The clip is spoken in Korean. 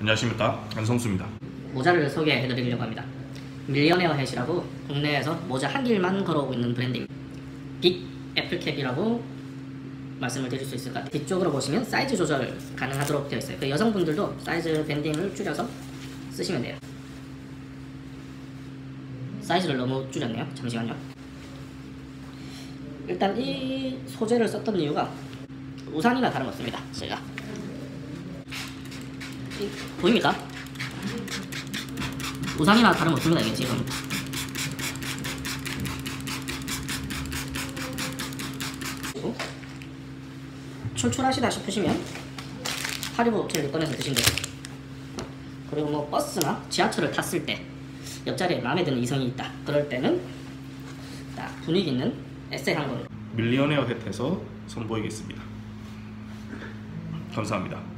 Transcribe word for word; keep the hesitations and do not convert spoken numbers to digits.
안녕하십니까, 안성수입니다. 모자를 소개해드리려고 합니다. 밀리언웨어 햇이라고 국내에서 모자 한 길만 걸어오고 있는 브랜드입니다. 빅 애플캡이라고 말씀을 드릴 수 있을 것 같아요. 뒤쪽으로 보시면 사이즈 조절 가능하도록 되어 있어요. 그 여성분들도 사이즈 밴딩을 줄여서 쓰시면 돼요. 사이즈를 너무 줄였네요. 잠시만요. 일단 이 소재를 썼던 이유가 우산이나 다름없습니다. 제가 보입니까? 우산이나 다름없습니다. 이게 지금 출출하시다 싶으시면 하리보 업체를 꺼내서 드시면 돼요. 그리고 뭐 버스나 지하철을 탔을 때 옆자리에 마음에 드는 이성이 있다, 그럴 때는 딱 분위기 있는 에세이 한 권을 밀리언웨어 햇에서 선보이겠습니다. 감사합니다.